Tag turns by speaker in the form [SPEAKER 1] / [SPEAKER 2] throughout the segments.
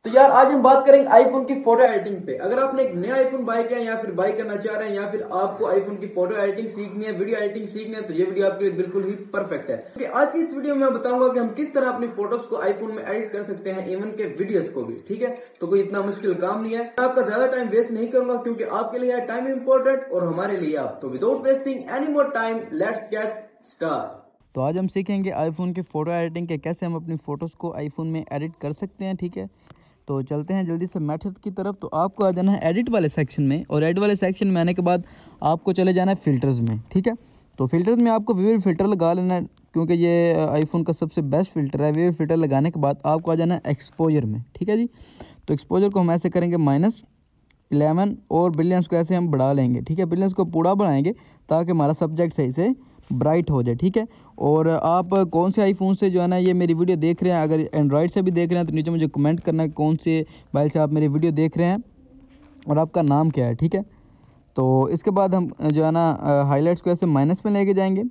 [SPEAKER 1] तो यार आज हम बात करेंगे आईफोन की फोटो एडिटिंग पे। अगर आपने एक नया आईफोन बाय किया है या फिर बाय करना चाह रहे हैं या फिर आपको आईफोन की फोटो एडिटिंग सीखनी है, वीडियो एडिटिंग सीखनी है, तो ये वीडियो आपके लिए बिल्कुल ही परफेक्ट है। क्योंकि आज की इस वीडियो में मैं बताऊंगा कि हम किस तरह अपनी फोटोज को आईफोन में एडिट कर सकते हैं, इवन के वीडियोस को भी। ठीक है, तो कोई इतना मुश्किल काम नहीं है। मैं आपका ज्यादा टाइम वेस्ट नहीं करूंगा क्योंकि आपके लिए टाइम इंपॉर्टेंट और हमारे लिए आप। तो without wasting any more time, let's get start.
[SPEAKER 2] तो आज हम सीखेंगे आईफोन के फ़ोटो एडिटिंग के कैसे हम अपनी फ़ोटोज़ को आईफोन में एडिट कर सकते हैं। ठीक है, तो चलते हैं जल्दी से मेथड की तरफ। तो आपको आ जाना है एडिट वाले सेक्शन में, और एडिट वाले सेक्शन में आने के बाद आपको चले जाना है फ़िल्टर्स में। ठीक है, तो फ़िल्टर्स में आपको विविड फ़िल्टर लगा लेना है क्योंकि ये आईफोन का सबसे बेस्ट फ़िल्टर है। विविड फ़िल्टर लगाने के बाद आपको आ जाना है एक्सपोजर में। ठीक है जी, तो एक्सपोजर को हम ऐसे करेंगे -11 और बिलियंस को ऐसे हम बढ़ा लेंगे। ठीक है, बिलियंस को पूरा बढ़ाएंगे ताकि हमारा सब्जेक्ट सही से ब्राइट हो जाए। ठीक है, और आप कौन से आईफोन से जो है ना ये मेरी वीडियो देख रहे हैं, अगर एंड्रॉयड से भी देख रहे हैं तो नीचे मुझे कमेंट करना है कौन से मोबाइल से आप मेरी वीडियो देख रहे हैं और आपका नाम क्या है। ठीक है, तो इसके बाद हम जो है ना हाईलाइट्स को ऐसे माइनस में लेके जाएंगे,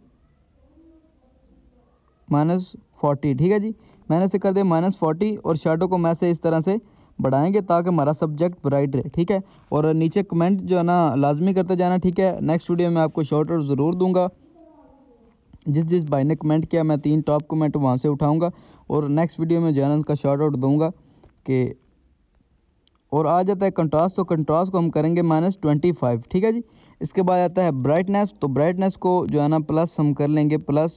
[SPEAKER 2] -40। ठीक है जी, मैंने से कर दिया -40 और शैडो को मैं से इस तरह से बढ़ाएंगे ताकि हमारा सब्जेक्ट ब्राइट रहे। ठीक है, और नीचे कमेंट जो है ना लाजमी करते जाना। ठीक है, नेक्स्ट वीडियो में आपको शॉर्ट आउट ज़रूर दूंगा। जिस भाई ने कमेंट किया मैं 3 टॉप कमेंट वहाँ से उठाऊंगा और नेक्स्ट वीडियो में जो है ना उसका शॉर्ट आउट दूंगा कि। और आ जाता है कंट्रास्ट, तो कंट्रास्ट को हम करेंगे -25। ठीक है जी, इसके बाद आता है ब्राइटनेस, तो ब्राइटनेस को जो है ना प्लस हम कर लेंगे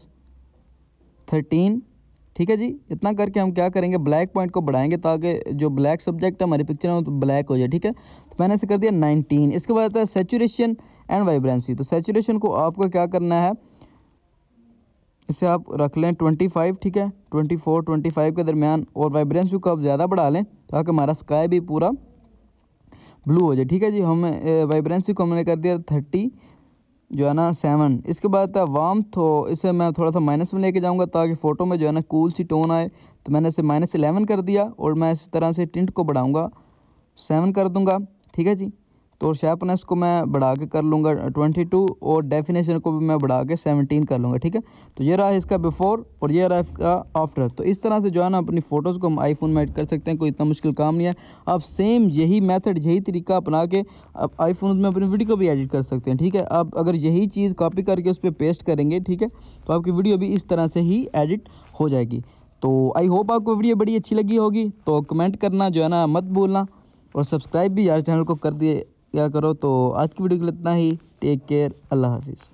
[SPEAKER 2] +13। ठीक है जी, इतना करके हम क्या करेंगे, ब्लैक पॉइंट को बढ़ाएंगे ताकि जो ब्लैक सब्जेक्ट है हमारी पिक्चर में तो ब्लैक हो जाए। ठीक है, तो मैंने इसे कर दिया 19। इसके बाद आता है सेचुरेशन एंड वाइब्रेंसी, तो सेचुरेशन को आपको क्या करना है, इसे आप रख लें 25। ठीक है, 24-25 के दरमियान, और वाइब्रेंसी को आप ज़्यादा बढ़ा लें ताकि हमारा स्काई भी पूरा ब्लू हो जाए। ठीक है जी, हम वाइब्रेंसी को हमने कर दिया 30 जो है ना 7। इसके बाद आता है वार्म, तो इसे मैं थोड़ा सा माइनस में लेके जाऊंगा ताकि फ़ोटो में जो है ना कूल सी टोन आए। तो मैंने इसे -11 कर दिया और मैं इस तरह से टिंट को बढ़ाऊँगा 7 कर दूँगा। ठीक है जी, तो शार्पनेस को मैं बढ़ा के कर लूँगा 22 और डेफिनेशन को भी मैं बढ़ा के 17 कर लूँगा। ठीक है, तो ये रहा इसका बिफोर और ये रहा इसका आफ्टर। तो इस तरह से जो है ना अपनी फ़ोटोज़ को हम आईफोन में ऐड कर सकते हैं, कोई इतना मुश्किल काम नहीं है। आप सेम यही मेथड, यही तरीका अपना के आप आईफोन में अपनी वीडियो को भी एडिट कर सकते हैं। ठीक है, आप अगर यही चीज़ कॉपी करके उस पर पेस्ट करेंगे, ठीक है, तो आपकी वीडियो भी इस तरह से ही एडिट हो जाएगी। तो आई होप आपको वीडियो बड़ी अच्छी लगी होगी, तो कमेंट करना जो है ना मत भूलना, और सब्सक्राइब भी यार चैनल को कर दिए क्या करो। तो आज की वीडियो के लिए इतना ही। टेक केयर, अल्लाह हाफिज़।